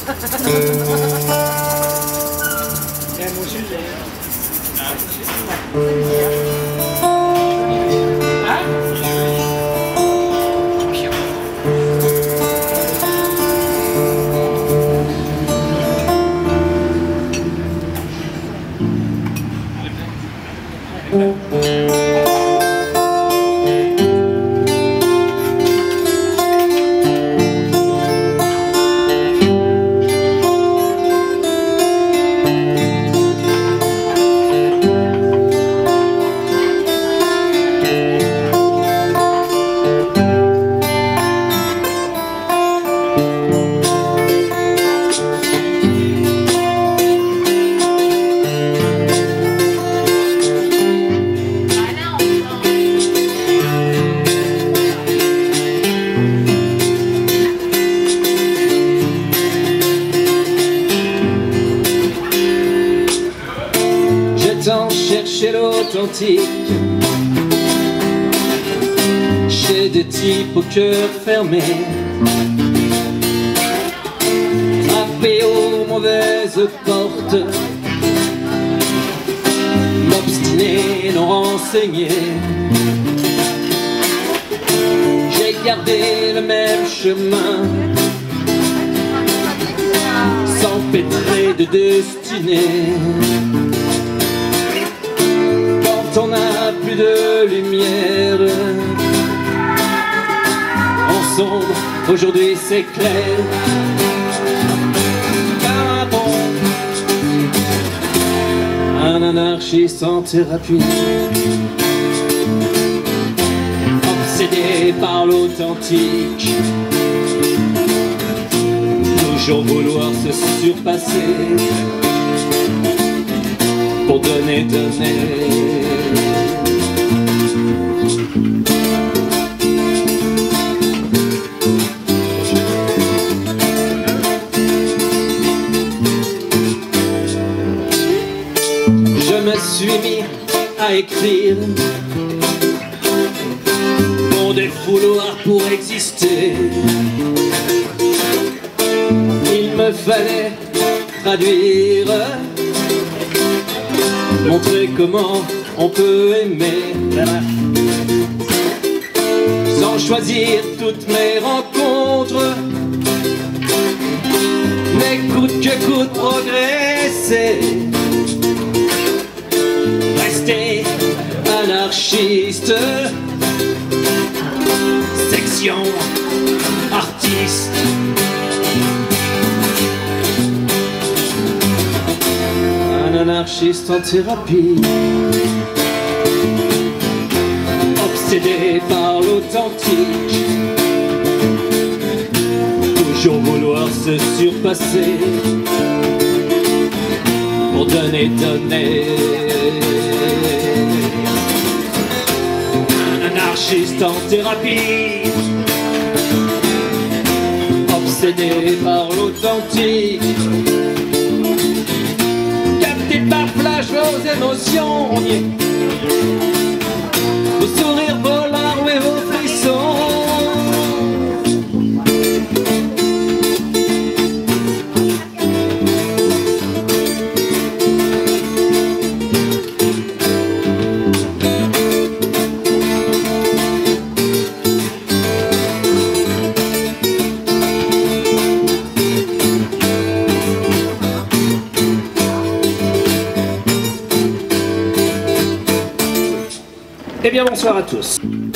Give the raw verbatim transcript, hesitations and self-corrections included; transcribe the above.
Chercher l'authentique chez des types au cœur fermé, frappés aux mauvaises portes, m'obstiner, non renseigné. J'ai gardé le même chemin, sans pétrer de destinée. On n'a plus de lumière, en sombre, aujourd'hui c'est clair. Car un anarchiste en thérapie, obsédé par l'authentique, toujours vouloir se surpasser pour donner, donner. Je me suis mis à écrire mon défouloir pour exister. Il me fallait traduire, montrer comment on peut aimer sans choisir toutes mes rencontres, mais coûte que coûte progresser, rester anarchiste, section artiste. Un anarchiste en thérapie, obsédé par l'authentique, toujours vouloir se surpasser pour donner, donner. Un anarchiste en thérapie, obsédé par l'authentique, capté par flash vos émotions, on y est. Vos sourires, vos larmes et vos frissons. Eh bien bonsoir à tous.